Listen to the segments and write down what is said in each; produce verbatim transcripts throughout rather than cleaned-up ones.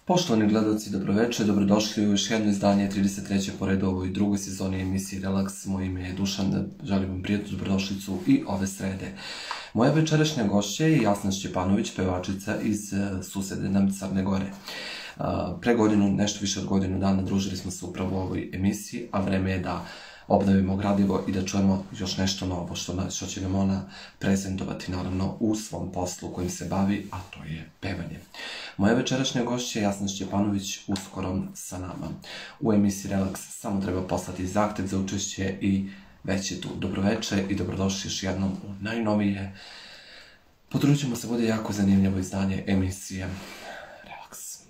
Poštovani gledalci, dobroveče, dobrodošli u još jedno izdanje trideset treće po redu u ovoj drugoj sezoni emisije Relax. Moje ime je Dušan, želim vam prijatnu dobrodošlicu i ove srede. Moja večerašnja gošća je Jasna Šćepanović, pevačica iz susedne nam Crne Gore. Pre godinu, nešto više od godinu dana družili smo se upravo u ovoj emisiji, a vreme je da obnovimo gradivo i da čujemo još nešto novo što će nam ona prezentovati naravno u svom poslu kojim se bavi, a to je pevanje. Moja večerašnja gošća je Jasna Šćepanović uskoro sa nama. U emisiji Relax samo treba poslati zahtev za učešće i već je tu. Dobroveče i dobrodošli još jednom u najnovije. Potrudit ćemo se, bude jako zanimljivo izdanje emisije Relax.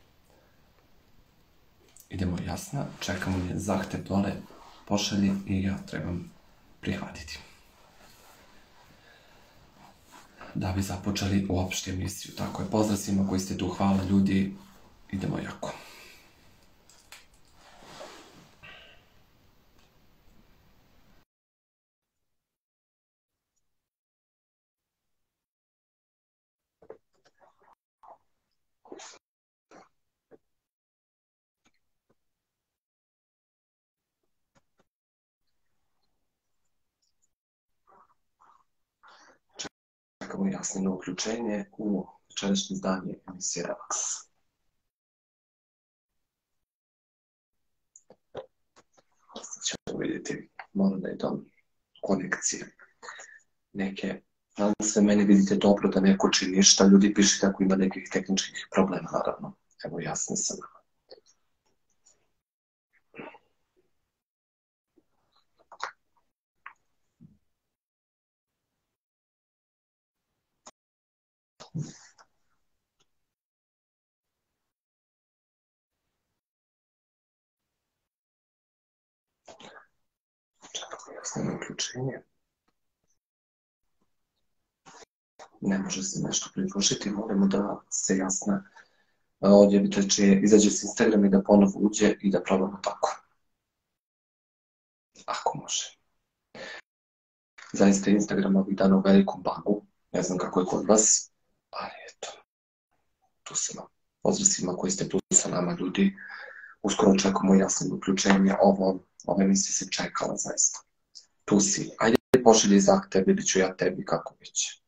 Idemo, Jasna, čekamo nje zahtev dole, pošalji i ja trebam prihvatiti. Da bi započeli uopšte emisiju. Tako je, pozdrav svima koji ste tu, hvala ljudi, idemo jako. Čekamo Jasnino uključenje u večerašnje izdanje emisije Relax. Sad ćemo vidjeti, moram da je to konekcije. Neke, nadam se meni vidite dobro da ne koči ništa, ljudi pišite ako ima nekih tehničkih problema, naravno. Evo Jasni sam. Čekamo Jasnino uključenje. Ne može se nešto pridružiti, molimo da se Jasna odjavite če izađe s Instagram i da ponovo uđe i da probamo tako. Ako može. Zaista Instagram ovih dana u velikom bagu, ne znam kako je kod vas, ali eto, tu sam. Pozdrav svima koji ste tu sa nama, ljudi. Uskoro čekamo Jasno uključenje, ovo, ova emisija se čekala zaista. Tu si. Ajde pošalji zahtev, vidit ću ja tebi kako već.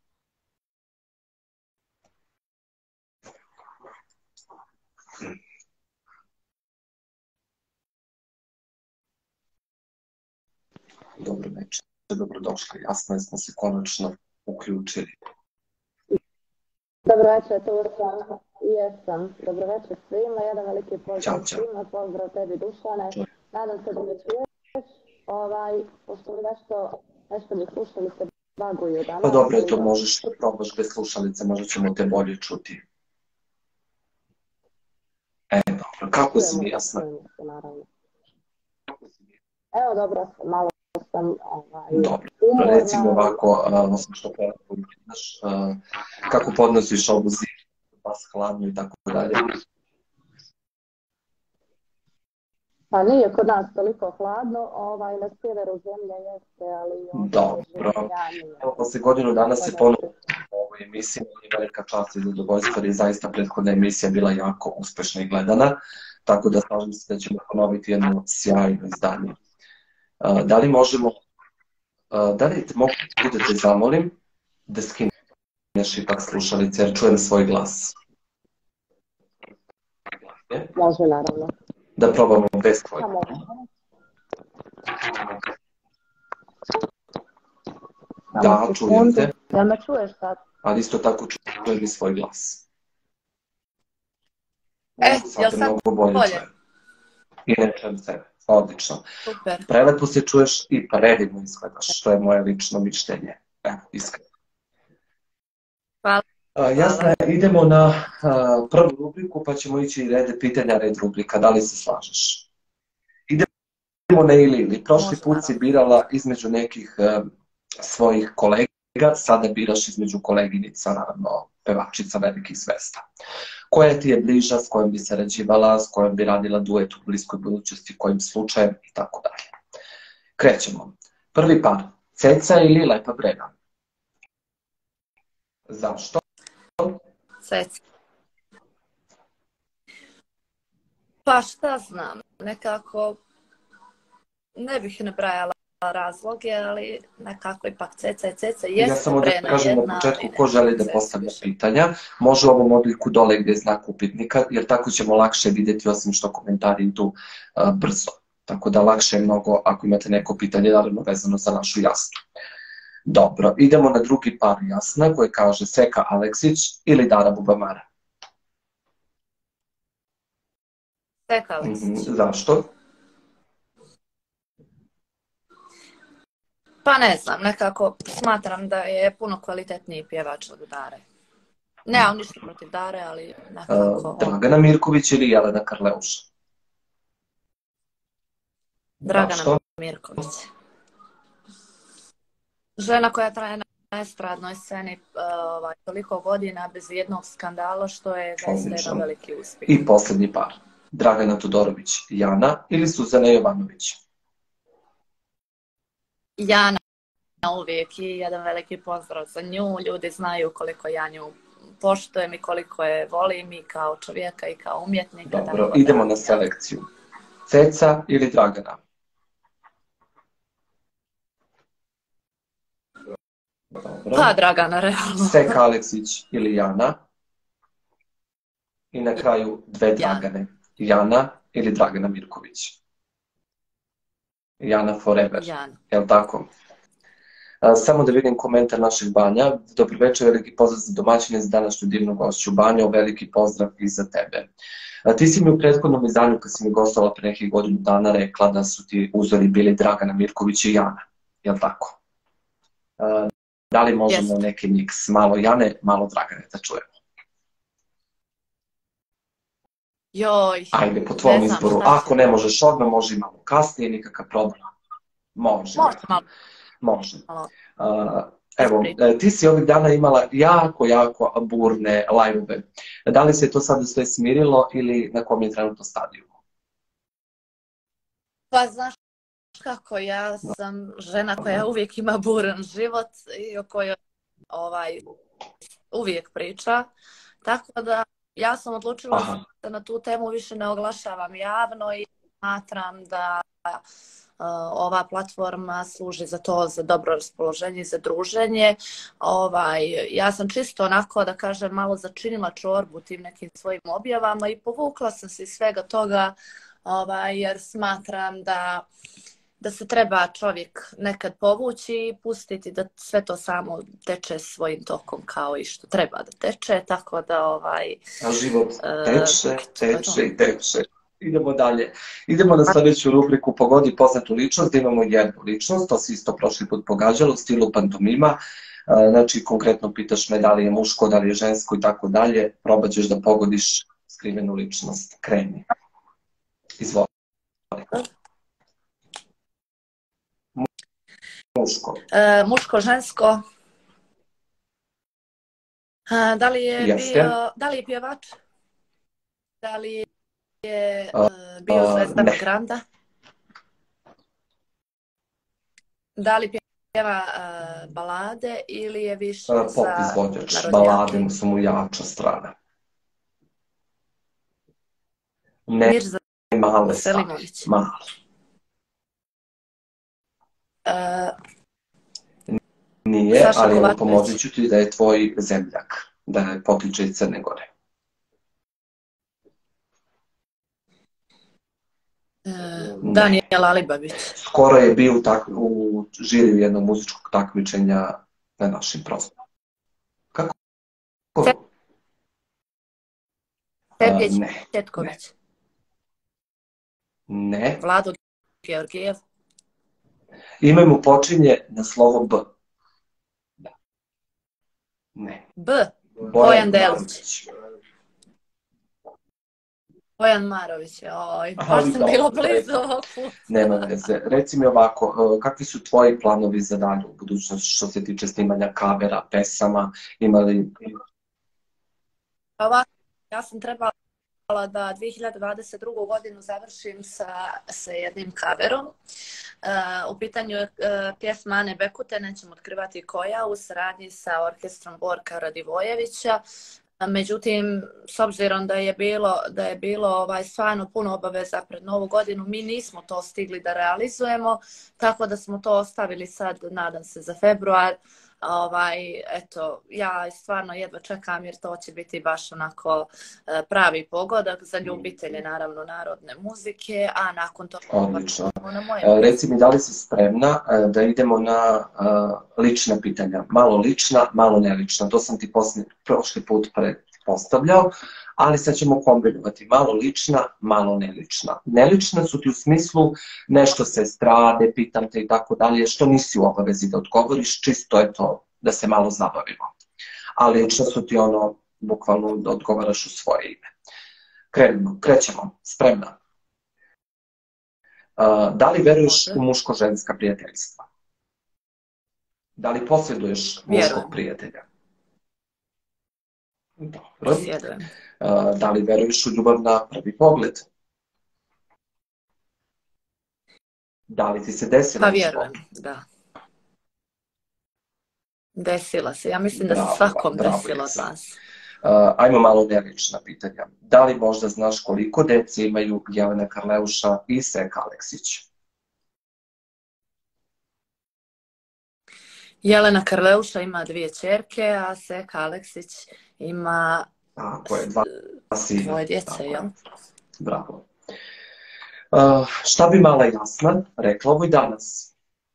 Dobro večer, dobrodošli. Jasno smo se konačno uključili. Dobro večer, tu sam. Jesam. Dobro večer svima, jedan veliki pozdrav svima, pozdrav tebi Dušane. Nadam se da me čuješ, ovaj, pošto mi nešto, nešto mi slušalice baguju danas. Pa dobro, to možeš da probaš bez slušalice, možda ćemo te bolje čuti. E, dobro, kako si mi Jasna? Evo, dobro, malo sam, ovaj, dobro, recimo ovako, osim što pogledaš, kako podnosiš ovu zimu, vas hladno i tako dalje. Pa nije kod nas toliko hladno, ovaj, na sjeveru zemlje jeste, ali... Dobro, evo posle godinu dana se ponovno u ovoj emisiji, je velika čast i zadovoljstvo, jer je zaista prethodna emisija bila jako uspešna i gledana, tako da slažem se da ćemo ponoviti jedno sjajno izdanje. Da li možemo, da li mogu da te zamolim da skineš ipak slušalice, jer čujem svoj glas. Može, naravno. Da probamo bez tvojeg. Da, čujem te. Jel me čuješ sad? Ali isto tako čujem i svoj glas. E, jel sad bolje? I ne čujem sebe. Odlično. Super. Prelepo se čuješ i predivno izgledaš, što je moje lično mišljenje. Evo, iskreno. Hvala. Jasna, idemo na prvu rubriku, pa ćemo ići red pitanja, red rubrika. Da li se slažeš? Idemo na ili ili. Prošli put si birala između nekih svojih kolega, sada biraš između koleginica, naravno, pevačica velikih zvesta. Koja ti je bliža, s kojom bi sarađivala, s kojom bi radila duet u bliskoj budućnosti, kojim slučajem i tako dalje. Krećemo. Prvi par, Ceca ili Lepa Brena? Zašto? Ceca. Pa šta znam, nekako ne bih nabrajala razloge, ali nekako ipak ceca je ceca. Jeste ja samo da Brena kažem jedna, na početku ali ko želi da ceca postavlja više. pitanja, može ovom odliku dole gdje je znak upitnika, jer tako ćemo lakše vidjeti, osim što komentari idu uh, brzo. Tako da lakše je mnogo ako imate neko pitanje, naravno vezano za našu Jasnu. Dobro, idemo na drugi par Jasna koji kaže Seka Aleksić ili Dara Bubamara. Seka Aleksić. Mm-hmm. Zašto? Pa ne znam, nekako smatram da je puno kvalitetniji pjevač od Dare. Nemam ništa protiv Dare, ali nekako... Uh, Dragana Mirković ili Jelena Karleuša? Dragana Zašto? Mirković. Žena koja traje na estradnoj sceni ovaj, toliko godina bez jednog skandala, što je zaista jedan veliki uspjeh. I posljednji par. Dragana Todorović, Jana ili Suzana Jovanović? Jana uvijek i jedan veliki pozdrav za nju. Ljudi znaju koliko ja nju poštujem i koliko je volim i kao čovjeka i kao umjetnika. Dobro, idemo na selekciju. Ceca ili Dragana? Dobro. Pa Dragana, realno. Seka Aleksić ili Jana? I na kraju dve Dragane. Jana ili Dragana Mirković? Jana forever. Jana. Jel' tako? Samo da vidim komentar našeg Banja. Dobro večer, veliki pozdrav za domaćine, za današnju divnu gošću. Banjo, veliki pozdrav i za tebe. Ti si mi u prethodnom izdanju, kad si mi gostovala pre nekih godinu dana, rekla da su ti uzori bili Dragana Mirković i Jana. Jel' tako? Da li možemo yes. neki miks? Malo Jane, malo Dragane, da čujemo. Joj. Ajde, po tvom izboru. Ako ne možeš odmah, može i malo kasnije, nikakav problem. Može. Može malo. Može. Uh, evo, ti si ovih dana imala jako, jako burne live-ove. Da li se to sada sve smirilo ili na kom je trenutno stadiju? Pa znaš kako, ja sam žena koja uvijek ima buran život i o kojoj ovaj, uvijek priča. Tako da ja sam odlučila Aha. da na tu temu više ne oglašavam javno i smatram da ova platforma služi za to, za dobro raspoloženje, za druženje. Ovaj, ja sam čisto onako, da kažem, malo začinila čorbu tim nekim svojim objavama i povukla sam se iz svega toga, ovaj, jer smatram da, da se treba čovjek nekad povući i pustiti da sve to samo teče svojim tokom kao i što treba da teče, tako da ovaj... A život teče, teče i teče. Idemo dalje. Idemo na sljedeću rubriku Pogodi poznatu ličnost, da imamo jednu ličnost, to si isto prošli put pogađalo, u stilu pantomima. Znači, konkretno pitaš me da li je muško, da li je žensko i tako dalje. Probat ćeš da pogodiš skrivenu ličnost. Kreni. Izvoli. Muško. E, muško, žensko. A, da li je bio, da li je pjevač? Da li je je uh, bio zvezda uh, Granda? Da li pjeva uh, balade ili je više uh, pop za izvođač, balade su mu jača strana. Ne, Mirza male stvari, male. Uh, Nije, Saša ali evo pomoći ću ti da je tvoj zemljak, da je potiče iz Crne Gore. Danijel Alibabić. Skoro je bio tak, u žiriju jednog muzičkog takmičenja na našim prostorima. Kako? Sergej Četković. Ne. ne. Vlado Georgijev. Ime mu počinje na slovo B. Da. Ne. B. Bojan Delić. Bojan Marović, oj, baš sam bilo blizu ovog puta. Nema veze. Reci mi ovako, kakvi su tvoji planovi za dalje u budućnosti što se tiče snimanja kavera, pesama, imali... Ovako, ja sam trebala da dvije hiljade dvadeset drugu godinu završim sa, sa jednim kaverom. Uh, u pitanju je uh, pjesma Ane Bekute, nećemo otkrivati koja, u saradnji sa orkestrom Borka Radivojevića. Međutim, s obzirom da je bilo, da je bilo ovaj, stvarno puno obaveza pred Novu godinu, mi nismo to stigli da realizujemo, tako da smo to ostavili sad, nadam se, za februar. Ovaj, eto, ja stvarno jedva čekam jer to će biti baš onako pravi pogodak za ljubitelje, naravno, narodne muzike, a nakon toga... Odlično. Reci mi, da li si spremna da idemo na uh, lična pitanja? Malo lična, malo nelična. To sam ti posle, prošli put pretpostavljao, ali sad ćemo kombinovati malo lična, malo nelična. Nelična su ti u smislu nešto se strade, pitam te i tako dalje, što nisi u obavezi da odgovoriš, čisto je to da se malo zabavimo. A lična su ti ono, bukvalno da odgovaraš u svoje ime. Krenimo, krećemo, spremna. Uh, da li veruješ u muško-ženska prijateljstva? Da li posjeduješ muškog prijatelja? Dobro. Uh, da li veruješ u ljubav na prvi pogled? Da li ti se desila? Pa vjerujem, da. Desila se. Ja mislim da se Bravo, svakom bravo, desilo od jesam. nas. Uh, ajmo malo nelična pitanja. Da li možda znaš koliko dece imaju Jelena Karleuša i Seka Aleksić? Jelena Karleuša ima dvije ćerke, a Seka Aleksić ima Tako je, dva sina. dvoje djece, Tako jel? je. Bravo. Uh, šta bi mala Jasna rekla ovoj danas?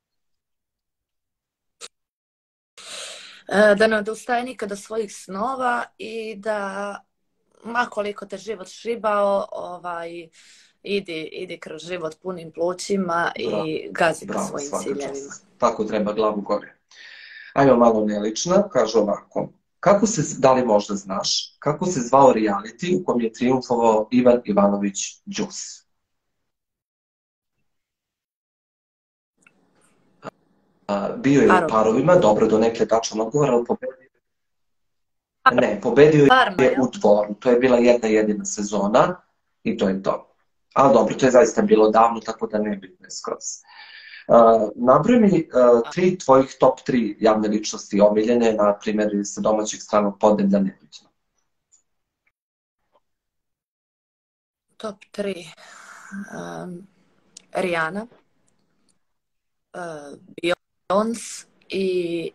Da ne odustaje nikada svojih snova i da, makoliko te život šibao, ovaj, idi, idi kroz život punim plućima i gazi po svojim ciljevima. Tako treba, glavu gore. Ajmo malo nelična, kaže ovako. Kako se, da li možda znaš, kako se zvao reality u kom je trijumfovao Ivan Ivanović Đus? Bio je u parovima, dobro, do neke tačan odgovor, ali pobedio ne, pobedio je u Dvoru. To je bila jedna jedina sezona i to je to. Ali dobro, to je zaista bilo davno, tako da ne bitno je skroz. Uh, nabroj mi uh, tri tvojih top tri javne ličnosti omiljene, na primjer sa domaćeg stranog podneblja, nebitno. Top tri. Um, Rihanna. Uh, Beyoncé i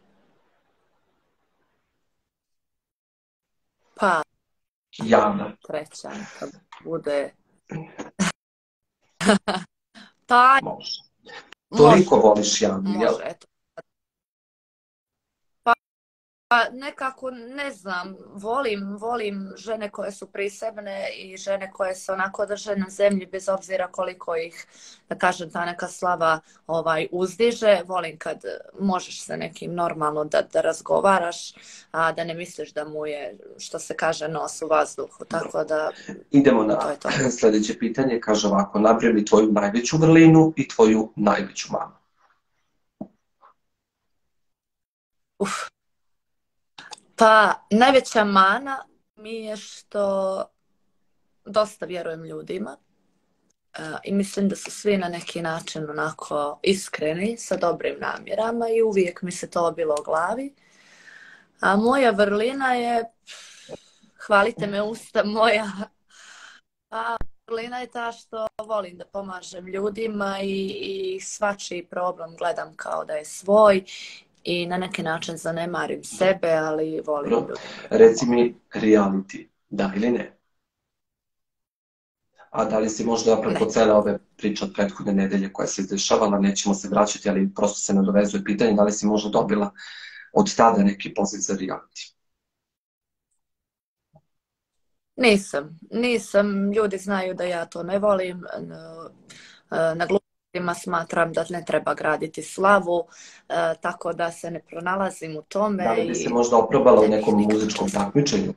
pa Jana. Treća kad bude pa može. Toliko može, voliš Janu, može, jel? Eto. Pa, pa nekako, ne znam, volim, volim žene koje su prisebne i žene koje se onako drže na zemlji bez obzira koliko ih, da kažem, ta neka slava ovaj, uzdiže. Volim kad možeš sa nekim normalno da, da razgovaraš, a da ne misliš da mu je, što se kaže, nos u vazduhu. Tako da, idemo na to je to. Sljedeće pitanje, kaže ovako, nabroj mi tvoju najveću vrlinu i tvoju najveću manu. Uf. Pa, najveća mana mi je što dosta vjerujem ljudima uh, i mislim da su svi na neki način onako iskreni sa dobrim namjerama i uvijek mi se to obilo u glavi. A moja vrlina je, hvalite me usta moja, a vrlina je ta što volim da pomažem ljudima i, i svačiji problem gledam kao da je svoj. I na neki način zanemarim sebe, ali volim ljudi. Reci mi reality, da ili ne? A da li si možda preko cele ove priče od prethodne nedelje koja se izdešavala, nećemo se vraćati, ali prosto se nadovezuje pitanje, da li si možda dobila od tada neki poziv za reality? Nisam, nisam. Ljudi znaju da ja to ne volim. Na glupostima smatram da ne treba graditi slavu, tako da se ne pronalazim u tome. Da li bi se možda oprobala u nekom muzičkom takmičenju?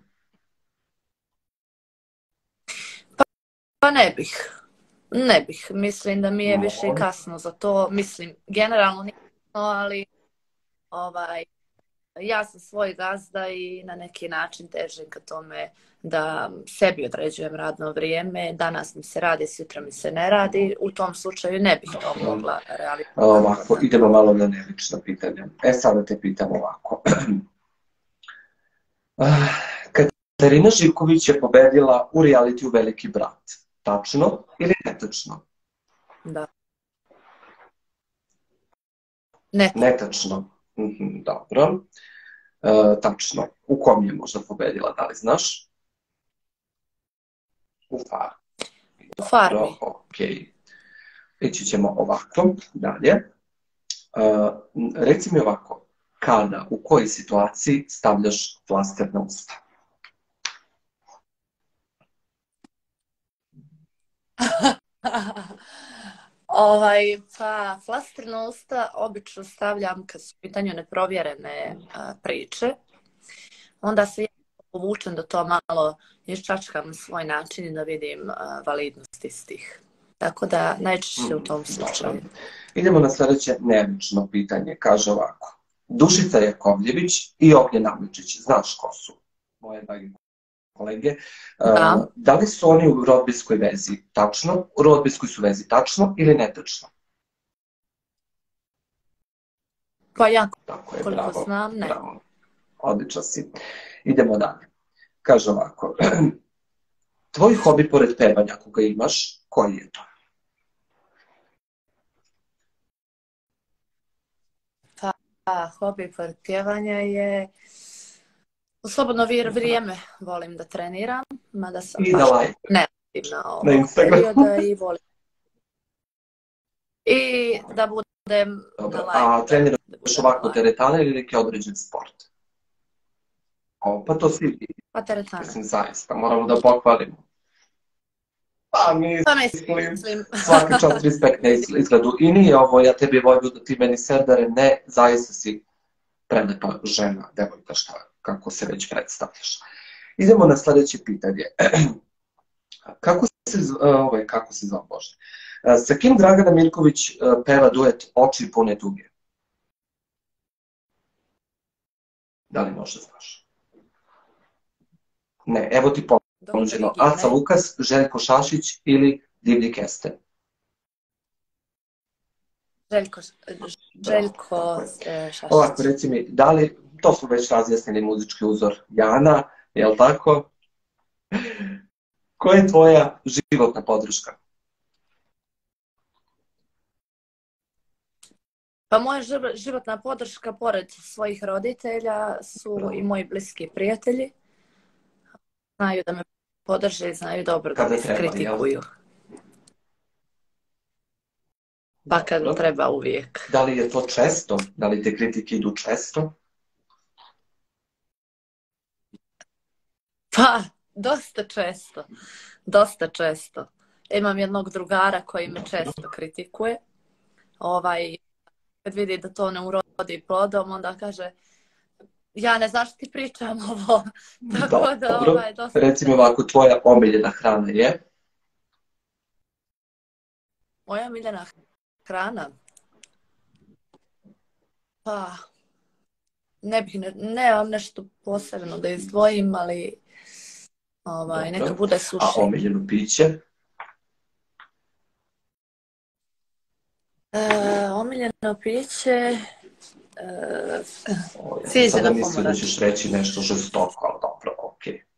Pa, pa ne bih. Ne bih. Mislim da mi je više i kasno za to. Mislim, generalno nije, ali ovaj, ja sam svoj gazda i na neki način težim ka tome da sebi određujem radno vrijeme. Danas mi se radi, sutra mi se ne radi. U tom slučaju ne bih to mogla realizirati. Ovako, idemo malo na nelična pitanja. E, sada te pitam ovako. Katarina Živković je pobedila u realitiju Veliki brat. Tačno ili netačno? Da. Netačno. Netačno. Mhm, dobro. E, tačno. U kom je možda pobedila, da li znaš? U Farmi. U Farmi. Dobro, okej. Ići ćemo ovako, dalje. Uh, reci mi ovako, kada, u kojoj situaciji stavljaš flaster na usta? Ovaj, pa, flaster na usta obično stavljam kad su u pitanju neprovjerene a, priče. Onda se ja povučem da to malo iščačkam na svoj način i da vidim a, validnost istih. Tako da najčešće u tom slučaju. Idemo na sljedeće neobično pitanje. Kaže ovako. Dušica Jakovljević i Ognjen Amidžić. Znaš ko su? Moje dragi kolege. Da. Uh, da li su oni u rodbinskoj vezi? Tačno? U rodbinskoj su vezi tačno ili netačno? Pa ja Tako je, koliko bravo, znam, ne. Bravo. Odlično si. Idemo dalje. Kaže ovako. Tvoj hobi pored pevanja, ako ga imaš, koji je to? Pa, hobi pored pjevanja je u slobodno vrijeme volim da treniram, mada sam I da like. neaktivna ovog Na Instagramu. perioda i volim. I da budem Dobro. na live. A treniraš ovako teretane ili neki određen sport? O, pa to svi vidi. Pa teretana. Mislim, zaista, moramo da pohvalimo. Pa Pa mislim, mislim. svaka čast respekt na izgledu. I nije ovo, ja tebi volju da ti meni serdare, ne, zaista si prelepa žena, devojka, šta, kako se već predstavljaš. Idemo na sljedeće pitanje. Kako se, ovaj, kako se zove, Bože? Sa kim Dragana Mirković peva duet Oči pune tuge? Da li možda znaš? Ne, evo ti ponuđeno. Aca Lukas, Željko Šašić ili Divlji Kesten? Željko, Željko Šašić. Ovako, reci mi, da li, to smo već razjasnili muzički uzor Jana, je li tako? Koja je tvoja životna podrška? Pa moja životna podrška, pored svojih roditelja, su i moji bliski prijatelji. Znaju da me podrže i znaju dobro da me kritikuju. Pa kad Dobro. Treba uvijek. Da li je to često? Da li te kritike idu često? Pa, dosta često. Dosta često. Imam jednog drugara koji me često kritikuje. Ovaj, kad vidi da to ne urodi plodom, onda kaže ja ne znaš ti pričam ovo. Tako da, dobro. Ovaj, dosta... Reci mi ovako, tvoja omiljena hrana je? Moja omiljena hrana? Pa, ne bih, ne, nemam nešto posebno da izdvojim, ali ovaj, neka bude suši. A omiljeno piće? E, omiljeno piće... E, O, ja Cijeđena sada mislim pomorač. da ćeš reći nešto žestoko, ali dobro, okej. Okay.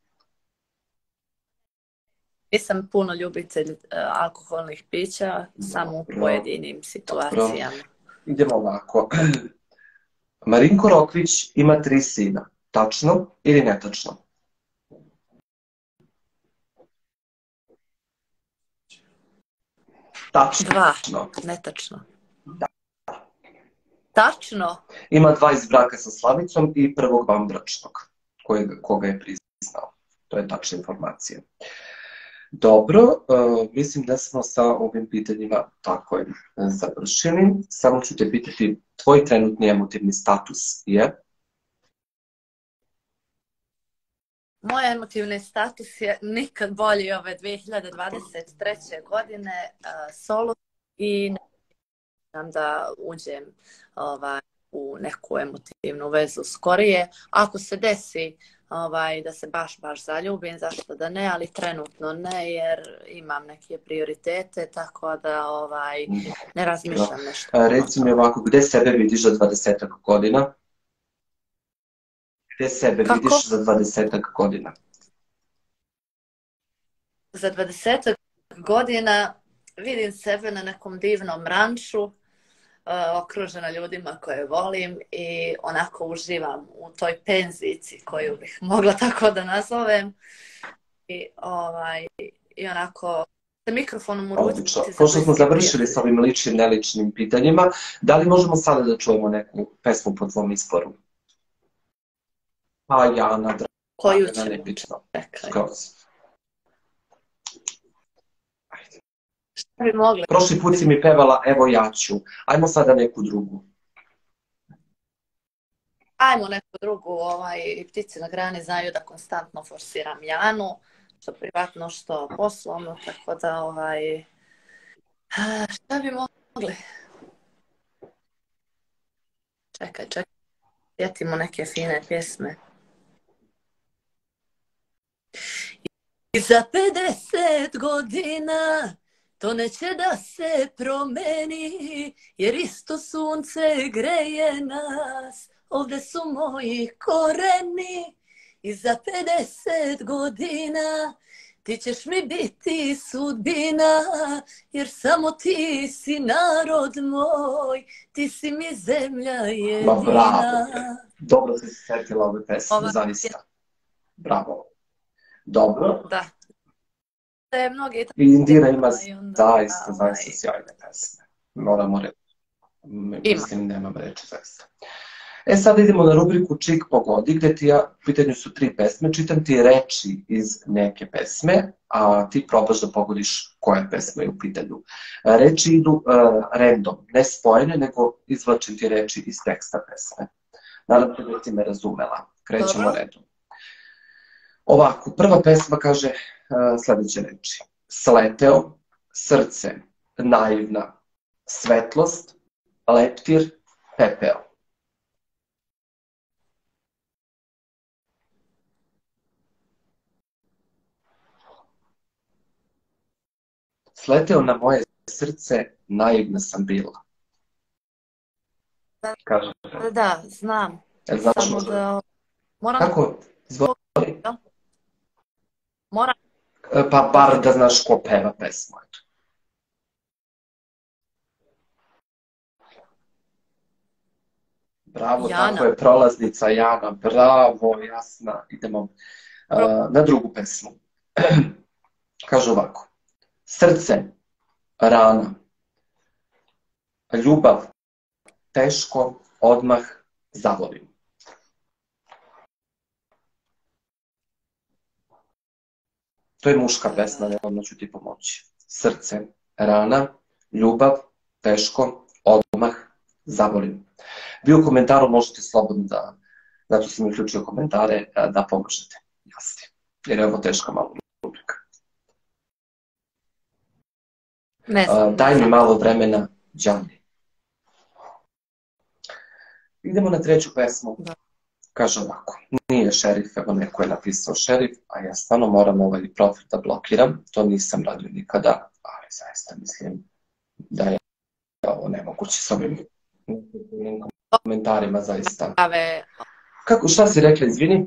Nisam puno ljubitelj uh, alkoholnih pića, dobro, samo u pojedinim situacijama. Dobro. Idemo ovako. Marinko Rokvić ima tri sina. Tačno ili netačno? Tačno. Dva. Netačno. Da. Tačno? Ima dva iz braka sa Slavicom i prvog vanbračnog, koga je priznao. To je tačna informacija. Dobro, uh, mislim da smo sa ovim pitanjima tako je završili. Samo ću te pitati, tvoj trenutni emotivni status je? Moj emotivni status je nikad bolji ove dvije hiljade dvadeset treće godine uh, solo i ne znam da uđem ovaj, u neku emotivnu vezu skorije. Ako se desi ovaj, da se baš, baš zaljubim, zašto da ne, ali trenutno ne, jer imam neke prioritete, tako da ovaj, ne razmišljam no. nešto. A, reci mi ovako, gde sebe vidiš za dvadesetak godina? Gde sebe Kako? vidiš za dvadesetak godina? za dvadesetak godina vidim sebe na nekom divnom ranču, okružena ljudima koje volim i onako uživam u toj penzici koju bih mogla tako da nazovem. I, ovaj, i onako sa mikrofonom u ruci. Odlično. Pošto smo završili s ovim ličnim, neličnim pitanjima, da li možemo sada da čujemo neku pesmu po tvom izboru? Pa Jana, koju Dragana, nebično. Skroz. Šta bi mogli? Prošli put si mi pevala Evo ja ću. Ajmo sada neku drugu. Ajmo neku drugu. Ovaj, ptice na grani znaju da konstantno forsiram Janu. Što privatno, što poslovno. Tako da, ovaj... Šta bi mogli? Čekaj, čekaj. Sjetimo neke fine pjesme. I za pedeset godina to neće da se promeni, jer isto sunce greje nas, ovdje su moji koreni. I za pedeset godina ti ćeš mi biti sudbina, jer samo ti si narod moj, ti si mi zemlja jedina. Ma bravo, dobro si se sjetila ove pesme, zaista. Bravo. Dobro. Da. I Indira ima zaista, zaista sjajne pesme. Moramo reći. Mislim, nemam reći zaista. E sad idemo na rubriku Čik pogodi, gdje ti ja, u pitanju su tri pesme, čitam ti reči iz neke pesme, a ti probaš da pogodiš koja pesma je u pitanju. Reči idu uh, random, ne spojene, nego izvlačim ti reči iz teksta pesme. Nadam se da ti me razumela. Krećemo redom. Ovako, prva pesma kaže uh, sljedeće reči. Sleteo, srce, naivna, svetlost, leptir, pepeo. Sleteo na moje srce, naivna sam bila. Kaže. Da, znam. E, znaš Samo možda? da... Moram... Kako? Zvoli? Moram... Pa bar da znaš ko peva pesmu. Bravo, Jana. Tako je, prolaznica Jana. Bravo, jasna. Idemo uh, na drugu pesmu. Kaže ovako. Srce, rana, ljubav, teško, odmah, zavolim. To je muška pesma, ne odmah ću ti pomoći. Srce, rana, ljubav, teško, odmah, zavolim. Vi u komentaru možete slobodno da, zato sam uključio komentare, da pomožete. Jasni. Jer je ovo teška malo rubrika. Ne znam, uh, daj mi malo vremena, Đani. Idemo na treću pesmu. Da. Kaže ovako, nije šerif, evo neko je napisao šerif, a ja stvarno moram ovaj profil da blokiram, to nisam radio nikada, ali zaista mislim da je ovo nemoguće s ovim komentarima, zaista. Kako, šta si rekla, izvini?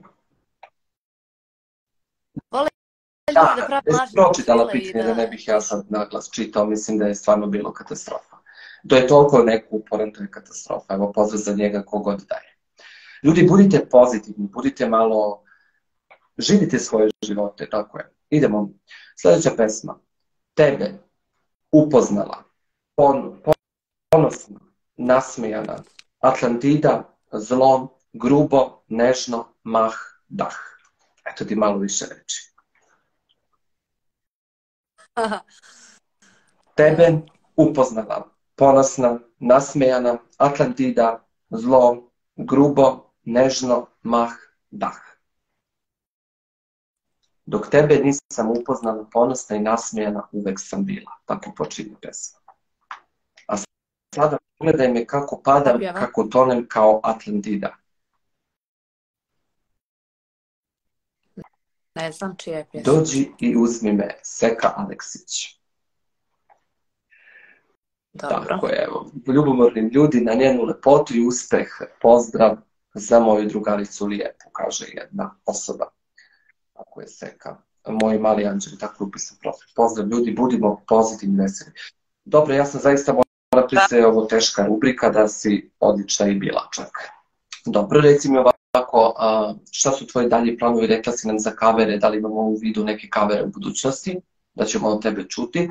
Da, da pročitala pitanje da ne bih ja sad naglas čitao, mislim da je stvarno bilo katastrofa. To je toliko neko uporan, to je katastrofa, evo pozdrav za njega kogod daje. Ljudi, budite pozitivni, budite malo, živite svoje živote, tako je. Idemo, sljedeća pesma. Tebe, upoznala, pon, ponosna, nasmijana, Atlantida, zlo, grubo, nežno, mah, dah. Eto ti malo više reći. Tebe, upoznala, ponosna, nasmijana, Atlantida, zlo, grubo, nežno, mah, dah. Dok tebe nisam upoznala, ponosna i nasmijana, uvek sam bila. Tako počinje pesma. A sada pogledaj me kako padam, kako tonem kao Atlantida. Ne znam čija je pjesma. Dođi i uzmi me, Seka Aleksić. Dobro. Tako je, evo, ljubomornim ljudi na njenu lepotu i uspeh, pozdrav za moju drugaricu Lijepu, kaže jedna osoba. Tako je Seka. moji mali anđeli, tako upisan profil. Pozdrav ljudi, budimo pozitivni, veseli. Dobro, ja sam zaista moram pristaje ovo teška rubrika da si odlična i bila čak. Dobro, reci mi ovako, a, šta su tvoji dalji planovi, rekla si nam za kavere, da li imamo u vidu neke kavere u budućnosti, da ćemo od tebe čuti?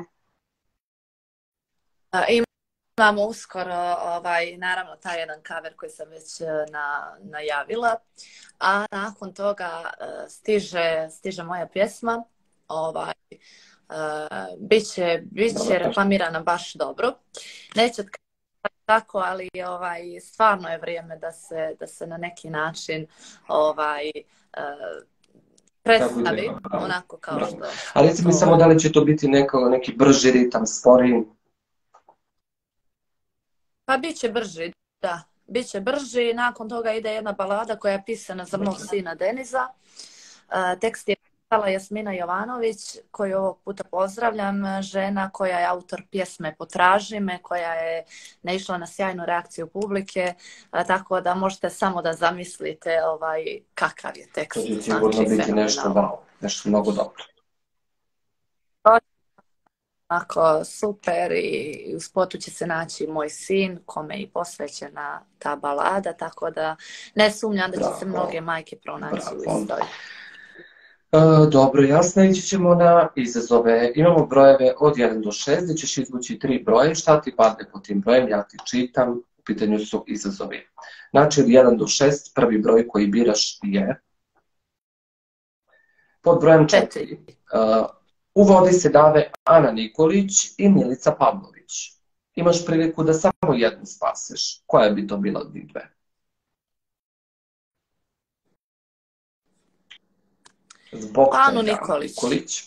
A, imamo uskoro, ovaj, naravno, taj jedan cover koji sam već na, najavila, a nakon toga stiže, stiže moja pjesma, ovaj, uh, biće, biće reklamirana baš dobro. Neće tako, ali ovaj, stvarno je vrijeme da se, da se na neki način ovaj, uh, predstavi onako kao što... Ali reci mi samo da li će to biti neko, neki brži ritam, sporiji? Pa bit će brži, da. Biće brži, nakon toga ide jedna balada koja je pisana za mog sina Deniza. Uh, tekst je pisala Jasmina Jovanović, koju ovog puta pozdravljam, žena koja je autor pjesme Potraži me, koja je naišla na sjajnu reakciju publike, uh, tako da možete samo da zamislite ovaj, kakav je tekst. To će sigurno biti nešto wow, nešto mnogo dobro. Ako super, i u spotu će se naći moj sin kome je i posvećena ta balada, tako da ne sumnjam da će Bravo. se mnoge majke pronaći Bravo. u istoj. E, dobro, jasno, ići ćemo na izazove. Imamo brojeve od jedan do šest, gdje ćeš izvući tri broje, šta ti padne po tim brojem, ja ti čitam, u pitanju su izazovi. Znači od jedan do šest, prvi broj koji biraš je pod brojem četiri. Uh, U vodi se dave Ana Nikolić i Milica Pavlović. Imaš priliku da samo jednu spaseš. Koja bi to bila od njih dve? Zbog Anu Nikolić. Nikolić.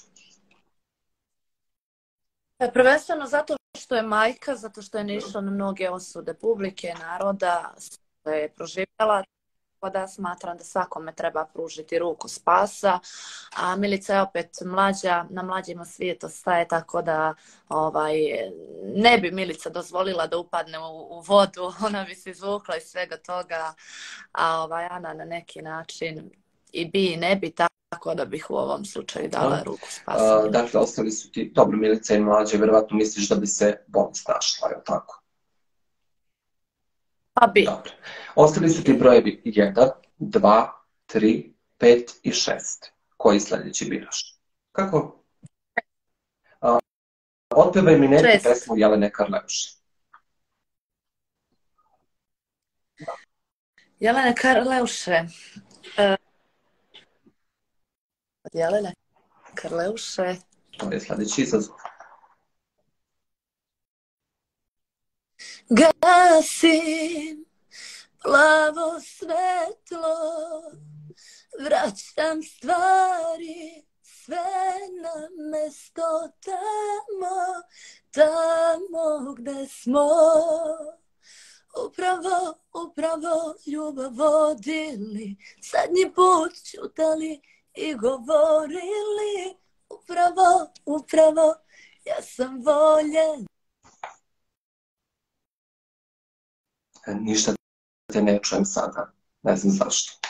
Prvenstveno zato što je majka, zato što je naišla na mnoge osude publike, naroda, što je proživjela. Da smatram da svakome treba pružiti ruku spasa, a Milica je opet mlađa, na mlađima svijet ostaje, tako da ovaj, ne bi Milica dozvolila da upadne u, u vodu, ona bi se izvukla iz svega toga, a ovaj, Ana na neki način i bi i ne bi, tako da bih u ovom slučaju dala a, ruku spasa. A, dakle, ostali su ti, dobro, Milica i mlađa, vjerovatno misliš da bi se bolje snašla, je li tako? Pa bi. Dobro. Ostali su ti brojevi jedan, dva, tri, pet i šest. Koji sljedeći biraš? Kako? A, otpevaj mi neku pesmu Jelene Karleuše. Jelene Karleuše. Uh, Jelene Karleuše. To je sljedeći izazov. Gasim plavo svetlo, vraćam stvari sve na mesto tamo, tamo gde smo. Upravo, upravo ljubav vodili, zadnji put ćutali i govorili. Upravo, upravo, ja sam voljen. Ništa te ne čujem sada. Ne znam zašto.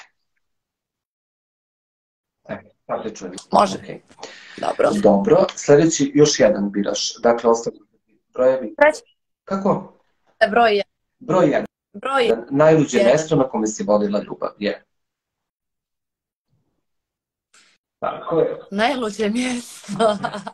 E, pa te čujem. Može. Okay. Dobro. Dobro. Sljedeći još jedan biraš. Dakle, ostali brojevi. Treći. Kako? Broj jedan. Broj jedan. Broj jedan. Najluđe jedan. Mjesto na kome si vodila ljubav je. Tako je. Najluđe mjesto.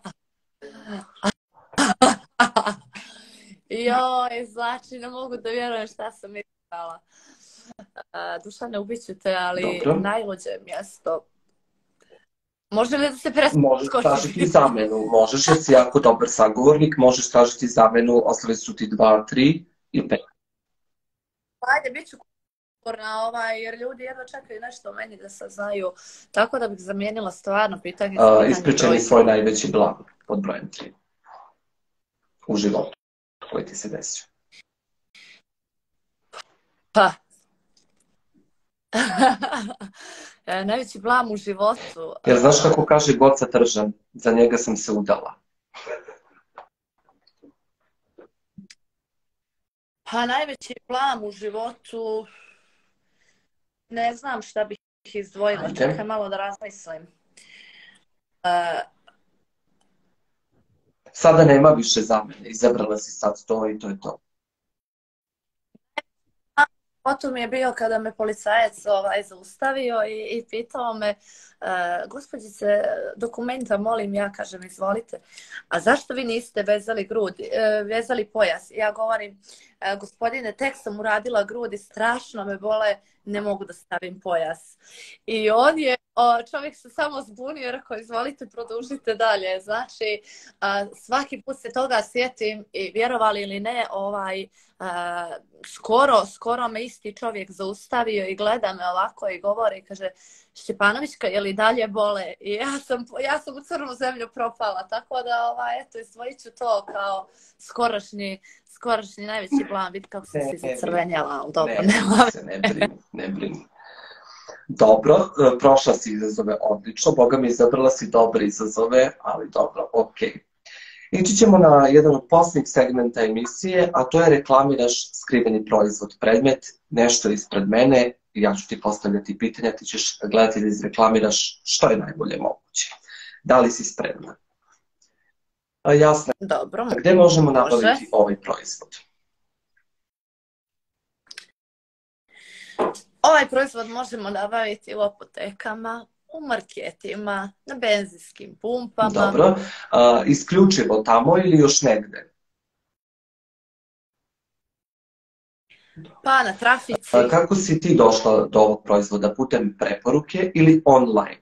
Joj, znači, ne mogu da vjerujem šta sam mislila. Dušane, ubit ću te, ali Dobro. Najluđe mjesto. Može li da se preskoči? Možeš tražiti zamenu, možeš, jer si jako dobar sagovornik, možeš tražiti zamenu, ostali su ti dva, tri i pet. Ajde, bit ću kurna, ovaj, jer ljudi jedva čekaju nešto o meni da saznaju, tako da bih zamijenila stvarno pitanje. Uh, Ispričaj svoj najveći blag pod brojem tri. U životu koji ti se desio. Pa. Najveći blam u životu. Jer znaš kako kaže Goca Tržan, za njega sam se udala. Pa najveći blam u životu, ne znam šta bih izdvojila, Ajde. Čekaj malo da razmislim. Sada nema više zamene, izabrala si sad to i to je to. Potom je bio kada me policajac ovaj, zaustavio i, i pitao me, uh, gospođice, dokumenta molim, ja kažem, izvolite, a zašto vi niste vezali grudi, uh, vezali pojas? Ja govorim, uh, gospodine, tek sam uradila grudi, strašno me bole, ne mogu da stavim pojas. I on je, o, čovjek se samo zbunio i rekao, izvolite, produžite dalje. Znači, a, svaki put se toga sjetim i vjerovali ili ne, ovaj, a, skoro, skoro me isti čovjek zaustavio i gleda me ovako i govori, kaže, Šćepanovićka, je li dalje bole? I ja sam, ja sam u crnu zemlju propala, tako da, ovaj, eto, izdvojit ću to kao skorašnji, skorašnji najveći plan, vidi kako sam se zacrvenjala, ali dobro, ne, ne, se, ne brini, ne brini. Dobro, prošla si izazove odlično, Boga mi izabrala si dobre izazove, ali dobro, ok. Ići ćemo na jedan od posljednjih segmenta emisije, a to je reklamiraš skriveni proizvod, predmet, nešto ispred mene, ja ću ti postavljati pitanja, ti ćeš gledati da izreklamiraš što je najbolje moguće. Da li si spremna? Jasno. Dobro. Gde možemo nabaviti može. Ovaj proizvod? Ovaj proizvod možemo nabaviti u apotekama, u marketima, na benzinskim pumpama. Dobro. A, isključivo tamo ili još negde? Pa na trafici. A, kako si ti došla do ovog proizvoda? Putem preporuke ili online?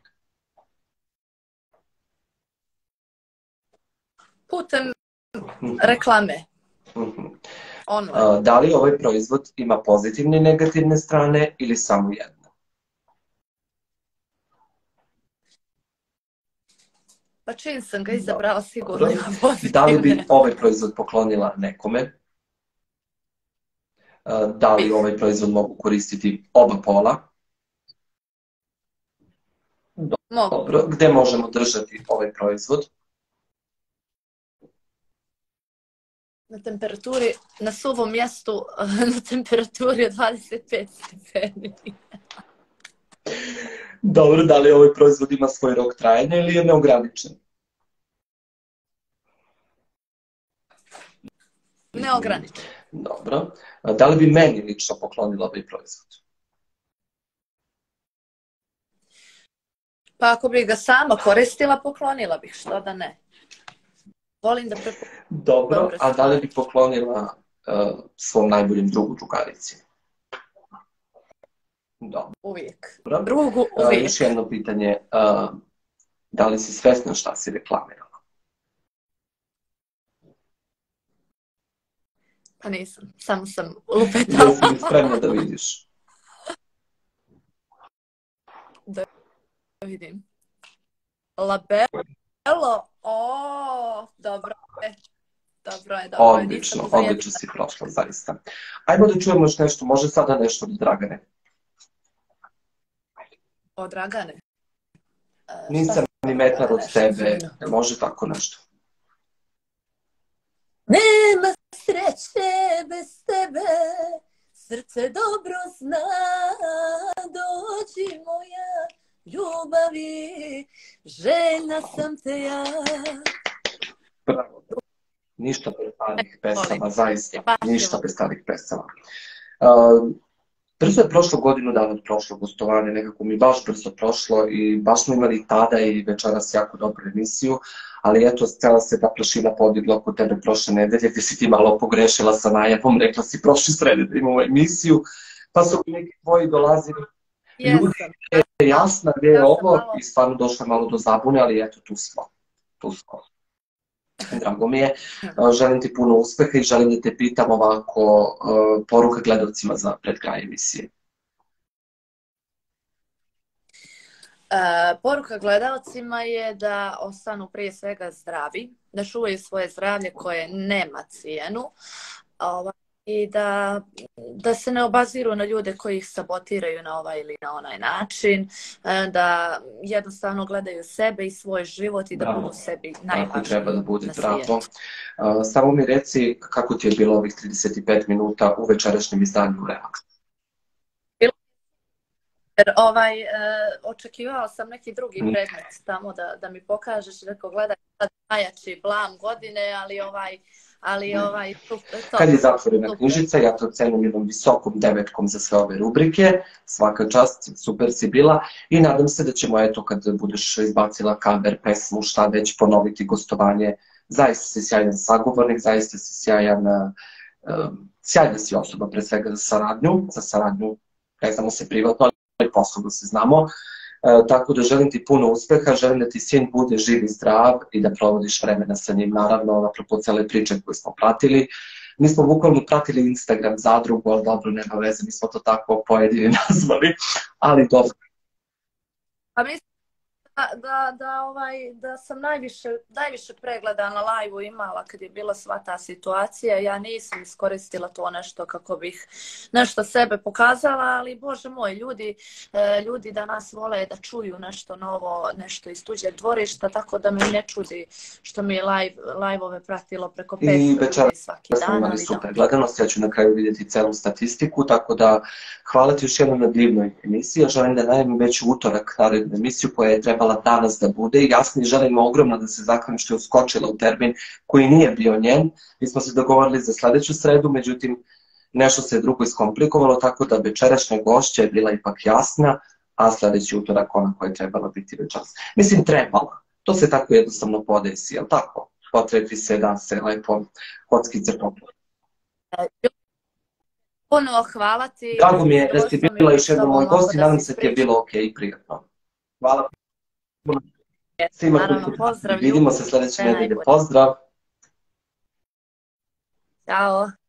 Putem reklame. Online. Da li ovaj proizvod ima pozitivne i negativne strane ili samo jedno? Pa čim sam ga izabrala, sigurno ima pozitivne. Da li bi ovaj proizvod poklonila nekome? Da li ovaj proizvod mogu koristiti oba pola? Dobro. Gde možemo držati ovaj proizvod? Na temperaturi, na suvom mjestu, na temperaturi od dvadeset pet stepeni. Dobro, da li ovaj proizvod ima svoj rok trajanja ili je neograničen? Neograničen. Dobro. Da li bi meni lično poklonila ovaj proizvod? Pa ako bih ga sama koristila, poklonila bih, što da ne. Volim da prepo... Dobro, Dobro a da li bi poklonila uh, svom najboljem drugu, drugarici? Dobro. Uvijek. Dobro. Drugu uvijek. Uh, još jedno pitanje, uh, da li si svesna šta si reklamirala? Pa nisam, samo sam lupetala. Jesi li spremna da vidiš? Da vidim. Labello. O, dobro je. Dobro je, dobro je. Odlično, odlično si prošla, zaista. Ajmo da čujemo još nešto, može sada nešto od Dragane? Od Dragane? Nisam ni metar od tebe, može tako nešto. Nema sreće bez tebe, srce dobro zna, dođi moja ljubavi, željna sam te ja. Bravo. Ništa bez starih pesama, zaista. Ništa bez starih pesama. Uh, brzo je prošlo godinu dana od prošlog gostovanja, nekako mi baš brzo prošlo i baš smo imali tada i večeras jako dobru emisiju, ali eto, cela se ta prašina podigla oko tebe prošle nedelje, gdje si ti malo pogrešila sa najavom, rekla si prošle srede da imamo emisiju, pa su neki tvoji dolazili. Ljudi je jasna gdje je ovo i stvarno došla malo do zabune, ali eto, tu smo. Tu smo. Drago mi je. Želim ti puno uspeha i želim da te pitam ovako poruka gledalcima za pred kraj emisije. Uh, poruka gledalcima je da ostanu prije svega zdravi, da čuvaju svoje zdravlje koje nema cijenu. Ovaj, i da, da se ne obaziru na ljude koji ih sabotiraju na ovaj ili na onaj način, da jednostavno gledaju sebe i svoj život i da bravo. Budu sebi najvažniji. Tako treba da bude, bravo. Samo mi reci kako ti je bilo ovih trideset pet minuta u večerašnjem izdanju Relax? Jer ovaj, e, očekivala sam neki drugi predmet tamo da, da mi pokažeš, rekao gledaj sad najjači blam godine, ali ovaj, ali ovaj, to, to, Kad je zatvorena knjižica, ja to cenim jednom visokom devetkom za sve ove rubrike, svaka čast, super si bila i nadam se da ćemo, eto, kad budeš izbacila cover, pesmu, šta već, ponoviti gostovanje. Zaista si sjajan sagovornik, zaista si sjajan, uh, sjajna si osoba, pre svega za saradnju, za saradnju, ne znamo se privatno, ali poslovno se znamo. Uh, tako da želim ti puno uspeha, želim da ti sin bude živ i zdrav i da provodiš vremena sa njim, naravno, apropo cele priče koje smo pratili. Mi smo bukvalno pratili Instagram zadrugu, ali dobro, nema veze, mi smo to tako pojedini nazvali, ali dobro. A mislim da, da, da, ovaj, da sam najviše, najviše pregleda na live-u imala kad je bila sva ta situacija. Ja nisam iskoristila to nešto kako bih nešto sebe pokazala, ali bože moj, ljudi, ljudi danas vole da čuju nešto novo, nešto iz tuđeg dvorišta, tako da me ne čudi što mi je live, live-ove pratilo preko petsto ljudi svaki dan. Smo imali super gledanost, ja ću na kraju vidjeti celu statistiku, tako da hvala ti još jednom na divnoj emisiji. Ja želim da najavim već u utorak narednu emisiju koja je trebala danas da bude i jasni želim ogromno da se zahvalim što je uskočila u termin koji nije bio njen. Mi smo se dogovorili za sledeću sredu, međutim nešto se drugo iskomplikovalo, tako da večerašnja gošća je bila ipak jasna, a sledeći utorak ona koja je trebala biti večeras. Mislim, trebala. To se tako jednostavno podesi, jel tako? Potrebi se da se lepo kockice popravi. Puno hvala ti. Drago mi je da si bila još jednom moj gost i nadam se ti je bilo ok i prijatno. Hvala. Svima koji vidimo se sledeće nedelje. Pozdrav! Ćao!